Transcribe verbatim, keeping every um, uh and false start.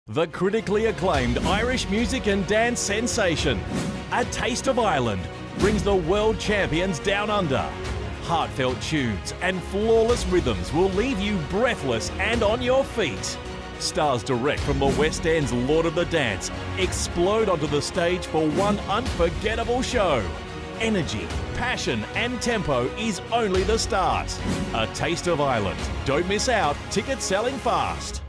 The critically acclaimed Irish music and dance sensation, A Taste of Ireland, brings the world champions down under. Heartfelt tunes and flawless rhythms will leave you breathless and on your feet. Stars direct from the West End's Lord of the Dance explode onto the stage for one unforgettable show. Energy, passion and tempo is only the start. A Taste of Ireland. Don't miss out. Tickets selling fast.